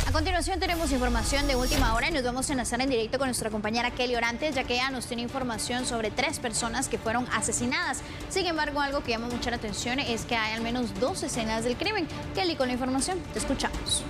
A continuación tenemos información de última hora y nos vamos a enlazar en directo con nuestra compañera Kelly Orantes, ya que ella nos tiene información sobre 3 personas que fueron asesinadas. Sin embargo, algo que llama mucha la atención es que hay al menos 2 escenas del crimen. Kelly, con la información, te escuchamos.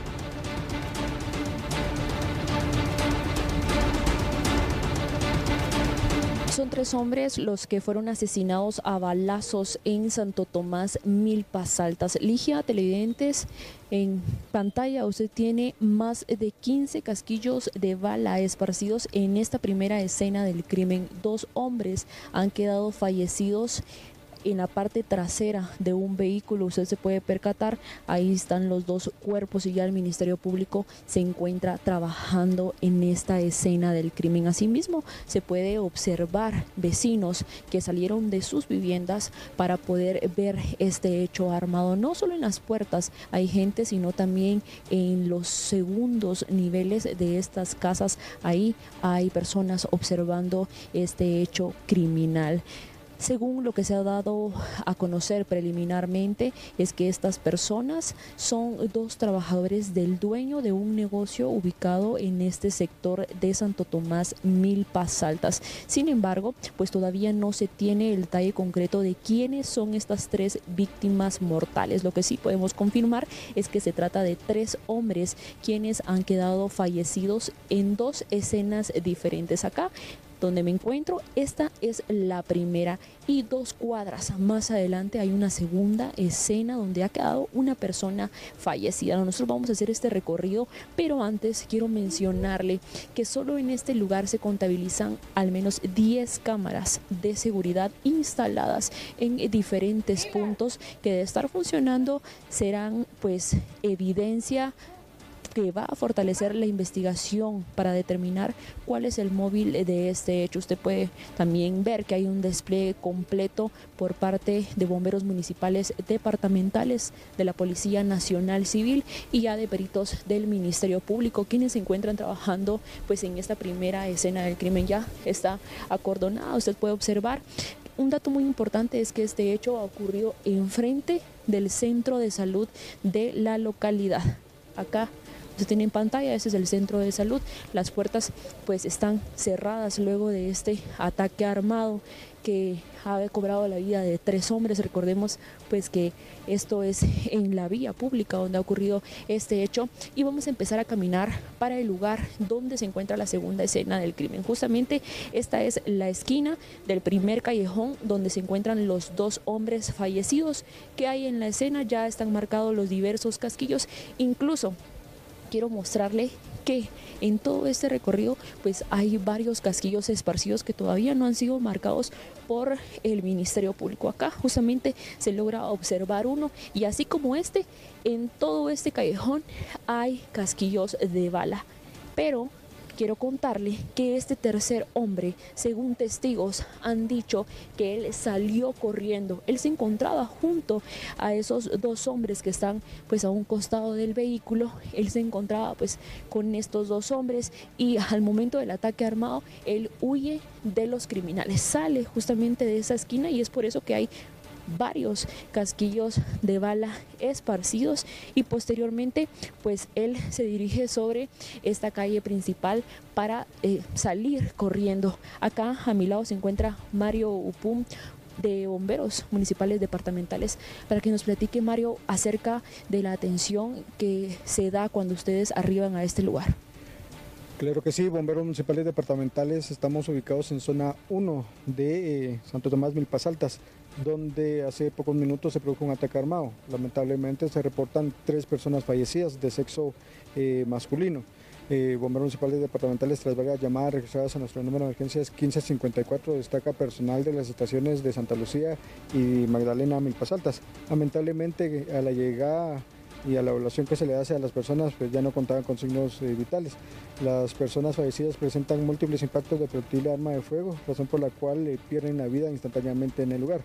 Son 3 hombres los que fueron asesinados a balazos en Santo Tomás, Milpas Altas. Ligia, televidentes, en pantalla usted tiene más de 15 casquillos de bala esparcidos en esta primera escena del crimen. 2 hombres han quedado fallecidos en la parte trasera de un vehículo. Usted se puede percatar, ahí están los 2 cuerpos y ya el Ministerio Público se encuentra trabajando en esta escena del crimen. Asimismo, se puede observar vecinos que salieron de sus viviendas para poder ver este hecho armado. No solo en las puertas hay gente, sino también en los segundos niveles de estas casas. Ahí hay personas observando este hecho criminal. Según lo que se ha dado a conocer preliminarmente, es que estas personas son 2 trabajadores del dueño de un negocio ubicado en este sector de Santo Tomás, Milpas Altas. Sin embargo, pues todavía no se tiene el detalle concreto de quiénes son estas 3 víctimas mortales. Lo que sí podemos confirmar es que se trata de 3 hombres quienes han quedado fallecidos en 2 escenas diferentes. Acá donde me encuentro, esta es la primera, y 2 cuadras más adelante hay una segunda escena donde ha quedado una persona fallecida. Nosotros vamos a hacer este recorrido, pero antes quiero mencionarle que solo en este lugar se contabilizan al menos 10 cámaras de seguridad instaladas en diferentes puntos que, de estar funcionando, serán pues evidencia que va a fortalecer la investigación para determinar cuál es el móvil de este hecho. Usted puede también ver que hay un despliegue completo por parte de bomberos municipales, departamentales, de la Policía Nacional Civil y ya de peritos del Ministerio Público, quienes se encuentran trabajando pues en esta primera escena del crimen. Ya está acordonada, usted puede observar. Un dato muy importante es que este hecho ha ocurrido enfrente del centro de salud de la localidad. Acá se tiene en pantalla, ese es el centro de salud. Las puertas pues están cerradas luego de este ataque armado que ha cobrado la vida de 3 hombres. Recordemos pues que esto es en la vía pública donde ha ocurrido este hecho, y vamos a empezar a caminar para el lugar donde se encuentra la segunda escena del crimen. Justamente esta es la esquina del primer callejón donde se encuentran los 2 hombres fallecidos que hay en la escena. Ya están marcados los diversos casquillos. Incluso quiero mostrarle que en todo este recorrido pues hay varios casquillos esparcidos que todavía no han sido marcados por el Ministerio Público. Acá justamente se logra observar uno, y así como este, en todo este callejón hay casquillos de bala. Pero quiero contarle que este tercer hombre, según testigos, han dicho que él salió corriendo. Él se encontraba junto a esos 2 hombres que están pues a un costado del vehículo. Él se encontraba pues con estos 2 hombres, y al momento del ataque armado él huye de los criminales, sale justamente de esa esquina, y es por eso que hay varios casquillos de bala esparcidos, y posteriormente pues él se dirige sobre esta calle principal para salir corriendo. Acá a mi lado se encuentra Mario Upum, de bomberos municipales departamentales, para que nos platique, Mario, acerca de la atención que se da cuando ustedes arriban a este lugar. Claro que sí, bomberos municipales departamentales, estamos ubicados en zona 1 de Santo Tomás, Milpas Altas, donde hace pocos minutos se produjo un ataque armado. Lamentablemente se reportan 3 personas fallecidas de sexo masculino. Bomberos municipales departamentales, tras varias llamadas registradas a nuestro número de emergencias 1554, destaca personal de las estaciones de Santa Lucía y Magdalena, Milpas Altas. Lamentablemente, a la llegada y a la evaluación que se le hace a las personas, pues ya no contaban con signos vitales. Las personas fallecidas presentan múltiples impactos de proyectil de arma de fuego, razón por la cual pierden la vida instantáneamente en el lugar.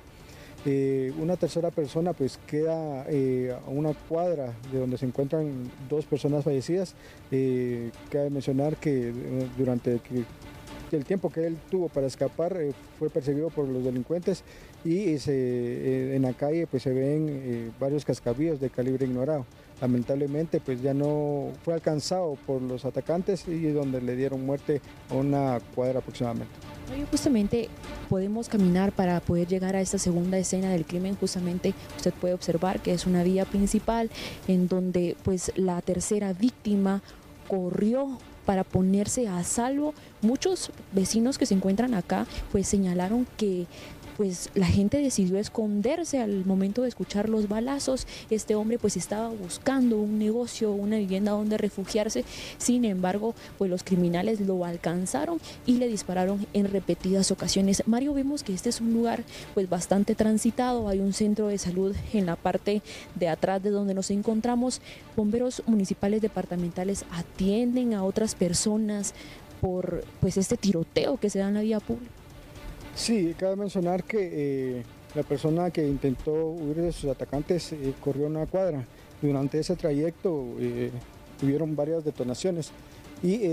Una tercera persona pues queda a una cuadra de donde se encuentran 2 personas fallecidas. Cabe mencionar que durante que el tiempo que él tuvo para escapar fue perseguido por los delincuentes y en la calle pues se ven varios cascabillos de calibre ignorado. Lamentablemente pues ya no fue alcanzado por los atacantes y donde le dieron muerte a una cuadra aproximadamente. Justamente podemos caminar para poder llegar a esta segunda escena del crimen. Justamente usted puede observar que es una vía principal en donde pues la tercera víctima corrió para ponerse a salvo. Muchos vecinos que se encuentran acá pues señalaron que pues la gente decidió esconderse al momento de escuchar los balazos. Este hombre pues estaba buscando un negocio, una vivienda donde refugiarse. Sin embargo, pues los criminales lo alcanzaron y le dispararon en repetidas ocasiones. Mario, vemos que este es un lugar pues bastante transitado. Hay un centro de salud en la parte de atrás de donde nos encontramos. Bomberos municipales departamentales atienden a otras personas por pues este tiroteo que se da en la vía pública. Sí, cabe mencionar que la persona que intentó huir de sus atacantes corrió una cuadra. Durante ese trayecto tuvieron varias detonaciones y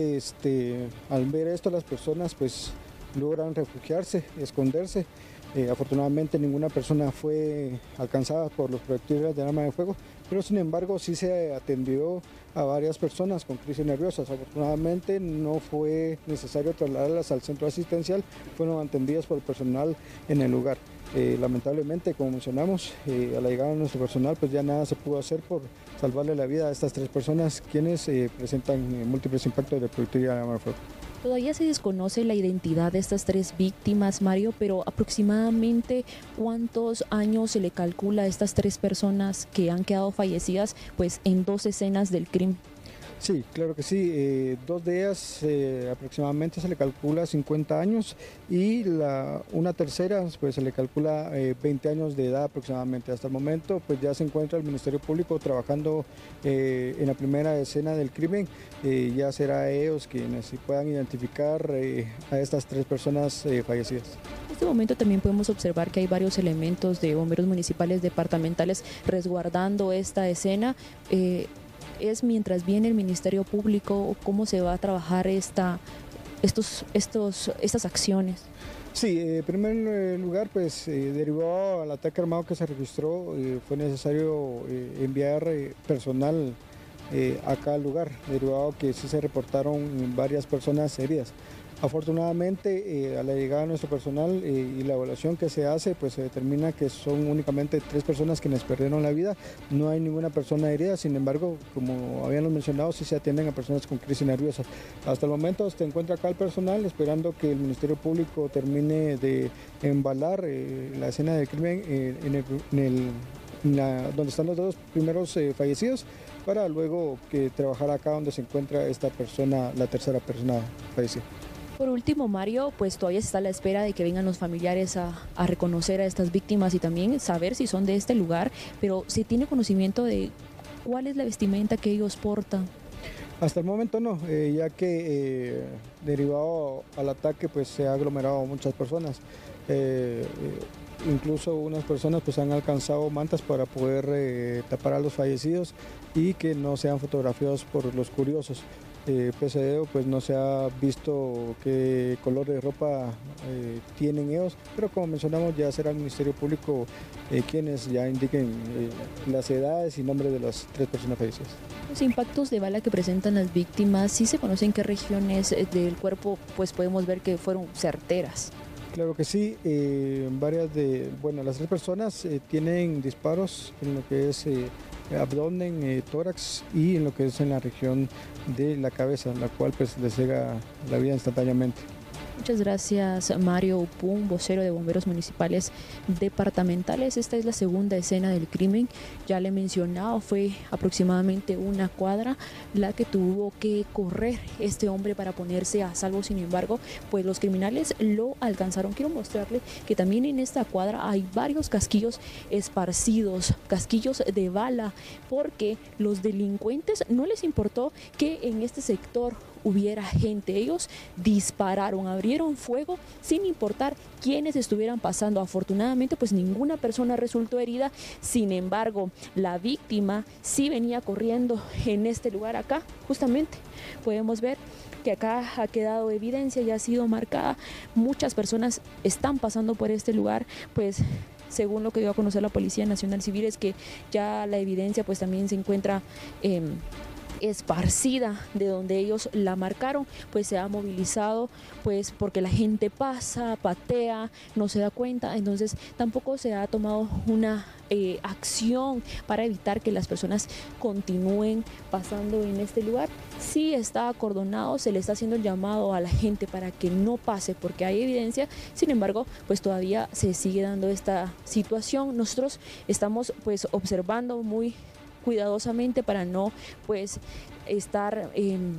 al ver esto las personas pues logran refugiarse, esconderse. Afortunadamente ninguna persona fue alcanzada por los proyectiles de arma de fuego, pero sin embargo sí se atendió a varias personas con crisis nerviosas. Afortunadamente no fue necesario trasladarlas al centro asistencial, fueron atendidas por el personal en el lugar. Lamentablemente, como mencionamos, a la llegada de nuestro personal pues ya nada se pudo hacer por salvarle la vida a estas 3 personas quienes presentan múltiples impactos de proyectil de arma de fuego. Todavía se desconoce la identidad de estas 3 víctimas, Mario, pero aproximadamente ¿cuántos años se le calcula a estas 3 personas que han quedado fallecidas pues en 2 escenas del crimen? Sí, claro que sí. 2 de ellas aproximadamente se le calcula 50 años y una tercera pues se le calcula 20 años de edad aproximadamente. Hasta el momento pues ya se encuentra el Ministerio Público trabajando en la primera escena del crimen. Ya será ellos quienes puedan identificar a estas 3 personas fallecidas. En este momento también podemos observar que hay varios elementos de bomberos municipales departamentales resguardando esta escena. Es mientras viene el Ministerio Público, ¿cómo se va a trabajar estas acciones? Sí, en primer lugar, pues derivado al ataque armado que se registró, fue necesario enviar personal acá al lugar, derivado que sí se reportaron varias personas heridas. Afortunadamente, a la llegada de nuestro personal y la evaluación que se hace, pues se determina que son únicamente 3 personas quienes perdieron la vida, no hay ninguna persona herida. Sin embargo, como habíamos mencionado, sí se atienden a personas con crisis nerviosas. Hasta el momento se encuentra acá el personal esperando que el Ministerio Público termine de embalar la escena del crimen donde están los 2 primeros fallecidos, para luego trabajar acá donde se encuentra esta persona, la tercera persona fallecida. Por último, Mario, pues todavía se está a la espera de que vengan los familiares a reconocer a estas víctimas y también saber si son de este lugar, pero ¿se tiene conocimiento de cuál es la vestimenta que ellos portan? Hasta el momento no, ya que derivado al ataque pues se ha aglomerado muchas personas. Incluso unas personas pues han alcanzado mantas para poder tapar a los fallecidos y que no sean fotografiados por los curiosos. Pese a ello, pues no se ha visto qué color de ropa tienen ellos, pero como mencionamos ya será el Ministerio Público quienes ya indiquen las edades y nombres de las 3 personas fallecidas. Los impactos de bala que presentan las víctimas, ¿sí se conocen qué regiones del cuerpo pues podemos ver que fueron certeras? Claro que sí, las 3 personas tienen disparos en lo que es abdomen, tórax y en lo que es en la región de la cabeza, la cual pues les llega la vida instantáneamente. Muchas gracias, Mario Upún, vocero de Bomberos Municipales Departamentales. Esta es la segunda escena del crimen. Ya le he mencionado, fue aproximadamente una cuadra la que tuvo que correr este hombre para ponerse a salvo. Sin embargo, pues los criminales lo alcanzaron. Quiero mostrarle que también en esta cuadra hay varios casquillos esparcidos, casquillos de bala, porque los delincuentes no les importó que en este sector hubiera gente. Ellos dispararon, abrieron fuego sin importar quiénes estuvieran pasando. Afortunadamente pues ninguna persona resultó herida. Sin embargo, la víctima sí venía corriendo en este lugar acá. Justamente podemos ver que acá ha quedado evidencia y ha sido marcada. Muchas personas están pasando por este lugar, pues según lo que dio a conocer la Policía Nacional Civil, es que ya la evidencia pues también se encuentra esparcida de donde ellos la marcaron, pues se ha movilizado, pues porque la gente pasa, patea, no se da cuenta, entonces tampoco se ha tomado una acción para evitar que las personas continúen pasando en este lugar. Sí está acordonado, se le está haciendo el llamado a la gente para que no pase porque hay evidencia, sin embargo, pues todavía se sigue dando esta situación. Nosotros estamos pues observando muy cuidadosamente para no pues estar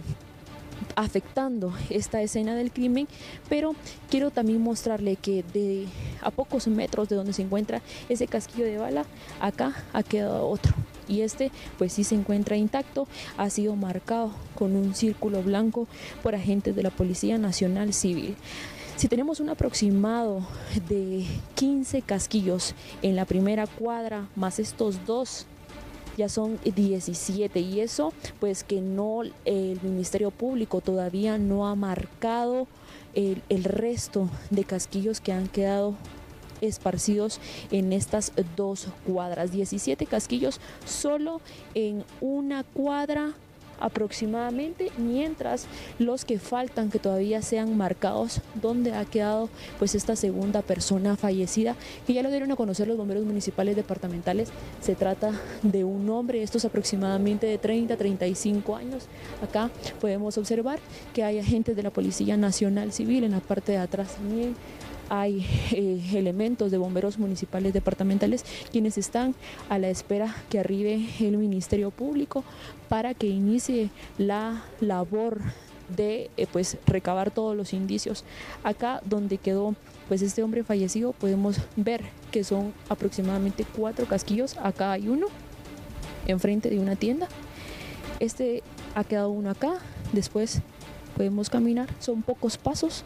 afectando esta escena del crimen, pero quiero también mostrarle que a pocos metros de donde se encuentra ese casquillo de bala, acá ha quedado otro, y este pues sí se encuentra intacto, ha sido marcado con un círculo blanco por agentes de la Policía Nacional Civil. Si tenemos un aproximado de 15 casquillos en la primera cuadra, más estos dos, ya son 17, y eso pues que no, el Ministerio Público todavía no ha marcado el resto de casquillos que han quedado esparcidos en estas 2 cuadras. 17 casquillos solo en una cuadra aproximadamente, mientras los que faltan que todavía sean marcados donde ha quedado pues esta segunda persona fallecida, que ya lo dieron a conocer los bomberos municipales departamentales. Se trata de un hombre, estos aproximadamente de 30 a 35 años. Acá podemos observar que hay agentes de la Policía Nacional Civil, en la parte de atrás también hay elementos de bomberos municipales departamentales, quienes están a la espera que arribe el Ministerio Público para que inicie la labor de pues recabar todos los indicios. Acá donde quedó pues este hombre fallecido podemos ver que son aproximadamente 4 casquillos. Acá hay uno enfrente de una tienda, este ha quedado uno acá, después podemos caminar, son pocos pasos.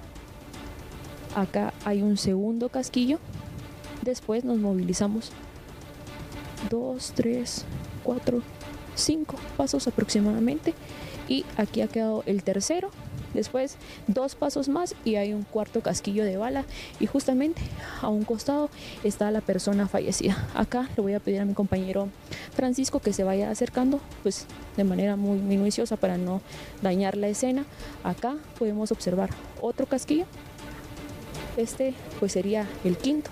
Acá hay un segundo casquillo, después nos movilizamos 2, 3, 4, 5 pasos aproximadamente, y aquí ha quedado el tercero, después 2 pasos más y hay un cuarto casquillo de bala, y justamente a un costado está la persona fallecida. Acá le voy a pedir a mi compañero Francisco que se vaya acercando pues de manera muy minuciosa para no dañar la escena. Acá podemos observar otro casquillo. Este pues sería el quinto.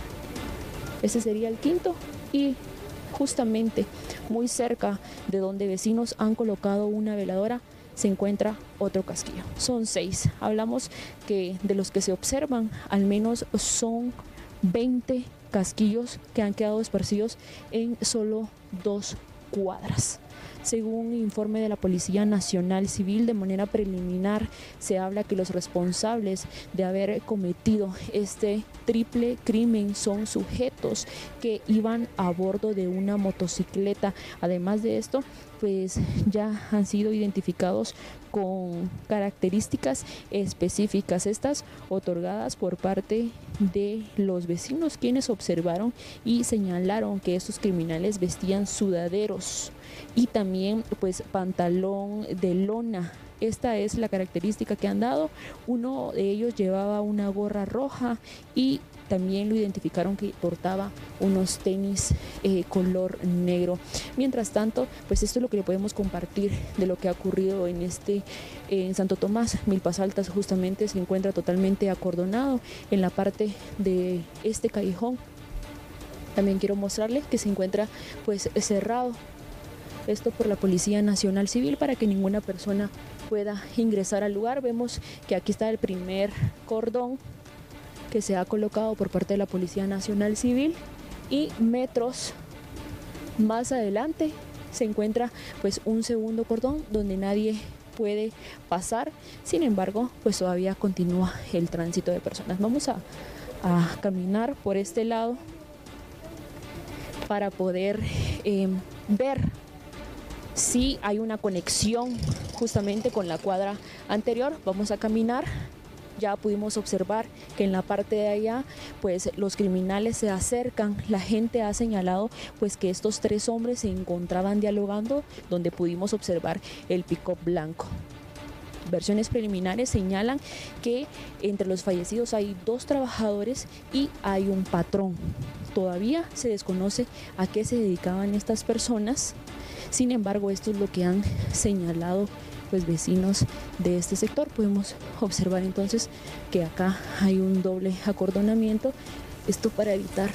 Este sería el quinto, y justamente muy cerca de donde vecinos han colocado una veladora se encuentra otro casquillo. Son 6. Hablamos que de los que se observan, al menos son 20 casquillos que han quedado esparcidos en solo 2 cuadras. Según un informe de la Policía Nacional Civil, de manera preliminar se habla que los responsables de haber cometido este triple crimen son sujetos que iban a bordo de una motocicleta. Además de esto, pues ya han sido identificados con características específicas, estas otorgadas por parte de los vecinos, quienes observaron y señalaron que estos criminales vestían sudaderos y también pues pantalón de lona. Esta es la característica que han dado. Uno de ellos llevaba una gorra roja y también lo identificaron que portaba unos tenis color negro. Mientras tanto, pues esto es lo que le podemos compartir de lo que ha ocurrido en Santo Tomás. Milpas Altas justamente se encuentra totalmente acordonado en la parte de este callejón. También quiero mostrarles que se encuentra pues cerrado, esto por la Policía Nacional Civil, para que ninguna persona pueda ingresar al lugar. Vemos que aquí está el primer cordón que se ha colocado por parte de la Policía Nacional Civil, y metros más adelante se encuentra pues un segundo cordón donde nadie puede pasar. Sin embargo, pues todavía continúa el tránsito de personas. Vamos a caminar por este lado para poder ver si hay una conexión justamente con la cuadra anterior. Vamos a caminar. Ya pudimos observar que en la parte de allá pues los criminales se acercan. La gente ha señalado pues que estos 3 hombres se encontraban dialogando, donde pudimos observar el pick-up blanco. versiones preliminares señalan que entre los fallecidos hay 2 trabajadores y hay un patrón. Todavía se desconoce a qué se dedicaban estas personas. Sin embargo, esto es lo que han señalado pues vecinos de este sector. Podemos observar entonces que acá hay un doble acordonamiento, esto para evitar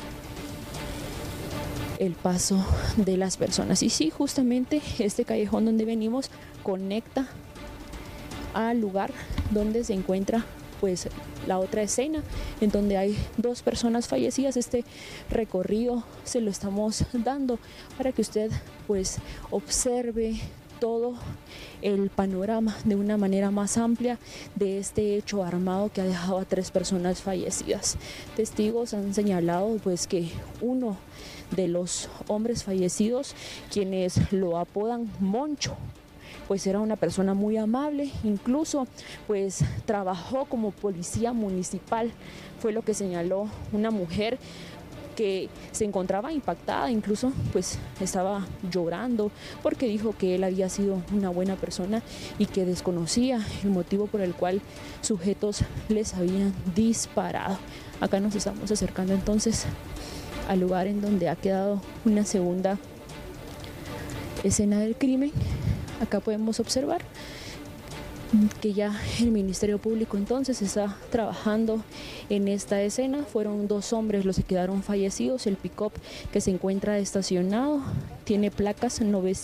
el paso de las personas. Y sí, justamente este callejón donde venimos conecta al lugar donde se encuentra pues la otra escena, en donde hay 2 personas fallecidas. Este recorrido se lo estamos dando para que usted pues observe todo el panorama de una manera más amplia de este hecho armado que ha dejado a 3 personas fallecidas. Testigos han señalado pues que uno de los hombres fallecidos, quienes lo apodan Moncho, pues era una persona muy amable, incluso pues trabajó como policía municipal, fue lo que señaló una mujer que se encontraba impactada, incluso pues estaba llorando porque dijo que él había sido una buena persona y que desconocía el motivo por el cual sujetos les habían disparado. Acá nos estamos acercando entonces al lugar en donde ha quedado una segunda escena del crimen. Acá podemos observar que ya el Ministerio Público entonces está trabajando en esta escena. Fueron 2 hombres los que quedaron fallecidos. El pick-up que se encuentra estacionado tiene placas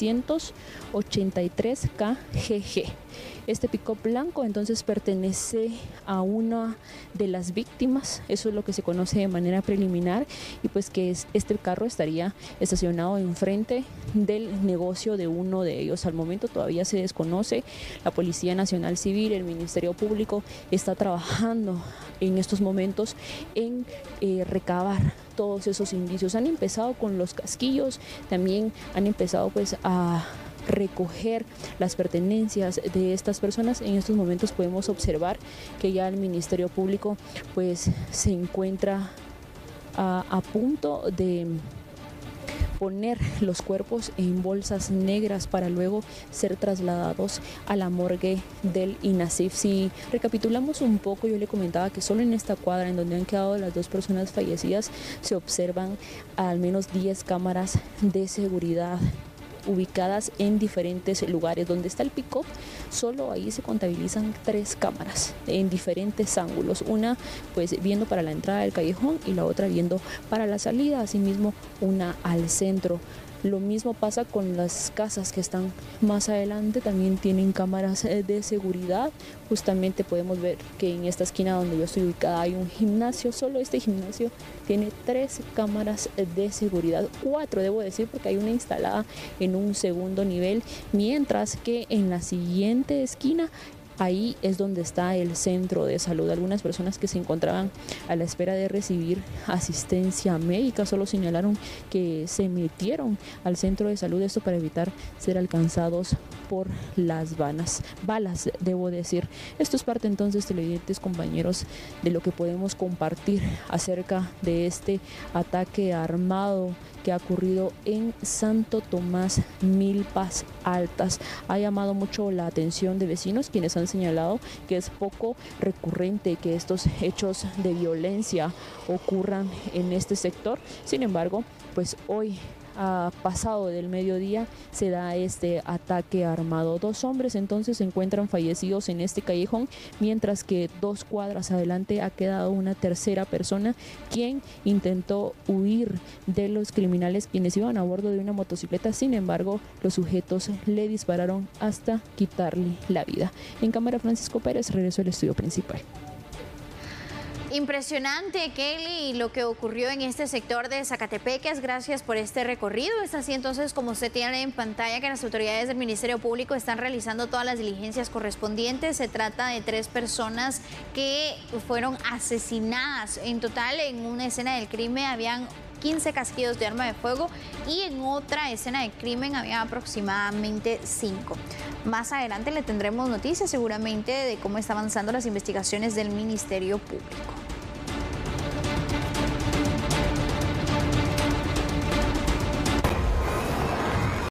983 KGG. Este pick-up blanco entonces pertenece a una de las víctimas, eso es lo que se conoce de manera preliminar, y pues que este carro estaría estacionado enfrente del negocio de uno de ellos. Al momento todavía se desconoce. La Policía Nacional Civil, el Ministerio Público está trabajando en estos momentos en recabar todos esos indicios. Han empezado con los casquillos, también han empezado pues a recoger las pertenencias de estas personas. En estos momentos podemos observar que ya el Ministerio Público pues se encuentra a punto de poner los cuerpos en bolsas negras para luego ser trasladados a la morgue del INASIF. Si recapitulamos un poco, yo le comentaba que solo en esta cuadra en donde han quedado las 2 personas fallecidas se observan al menos 10 cámaras de seguridad ubicadas en diferentes lugares. Donde está el pick-up, solo ahí se contabilizan 3 cámaras en diferentes ángulos, una pues viendo para la entrada del callejón y la otra viendo para la salida, asimismo una al centro. Lo mismo pasa con las casas que están más adelante, también tienen cámaras de seguridad. Justamente podemos ver que en esta esquina donde yo estoy ubicada hay un gimnasio. Solo este gimnasio tiene 3 cámaras de seguridad, 4 debo decir, porque hay una instalada en un segundo nivel, mientras que en la siguiente esquina ahí es donde está el centro de salud. Algunas personas que se encontraban a la espera de recibir asistencia médica solo señalaron que se metieron al centro de salud, esto para evitar ser alcanzados por las balas, debo decir. Esto es parte entonces, televidentes, compañeros, de lo que podemos compartir acerca de este ataque armado que ha ocurrido en Santo Tomás, Milpas Altas. Ha llamado mucho la atención de vecinos, quienes han señalado que es poco recurrente que estos hechos de violencia ocurran en este sector. Sin embargo, pues hoy, pasado del mediodía, se da este ataque armado. 2 hombres entonces se encuentran fallecidos en este callejón, mientras que 2 cuadras adelante ha quedado una tercera persona quien intentó huir de los criminales, quienes iban a bordo de una motocicleta. Sin embargo, los sujetos le dispararon hasta quitarle la vida. En cámara, Francisco Pérez, regreso al estudio principal. Impresionante, Kelly, lo que ocurrió en este sector de Zacatepeques. Gracias por este recorrido. Es así entonces como usted tiene en pantalla que las autoridades del Ministerio Público están realizando todas las diligencias correspondientes. Se trata de 3 personas que fueron asesinadas. En total, en una escena del crimen habían 15 casquillos de arma de fuego y en otra escena de crimen había aproximadamente 5. Más adelante le tendremos noticias seguramente de cómo están avanzando las investigaciones del Ministerio Público.